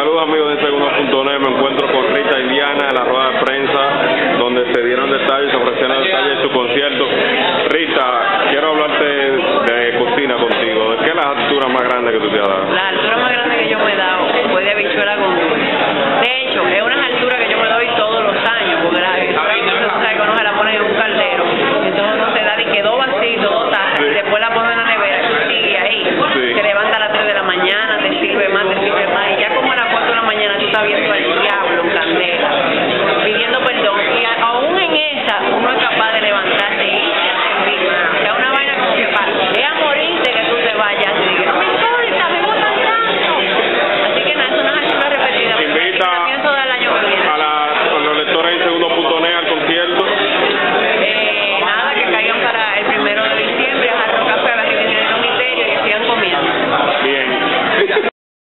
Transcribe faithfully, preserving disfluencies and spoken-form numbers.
Saludos amigos de Segundo punto net, me encuentro con Rita y Diana en la rueda de prensa donde se dieron detalles, se ofrecieron detalles de su concierto.